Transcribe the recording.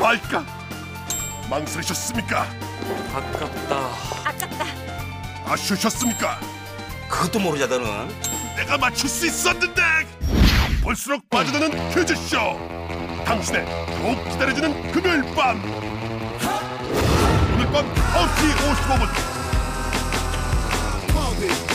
말까? 망설이셨습니까? 아깝다. 아쉬우셨습니까? 그것도 모르자 너는. 내가 맞출 수 있었는데. 볼수록 빠져드는 퀴즈쇼. 당신의 더욱 기다려지는 금요일 밤. 오늘 밤 9시 55분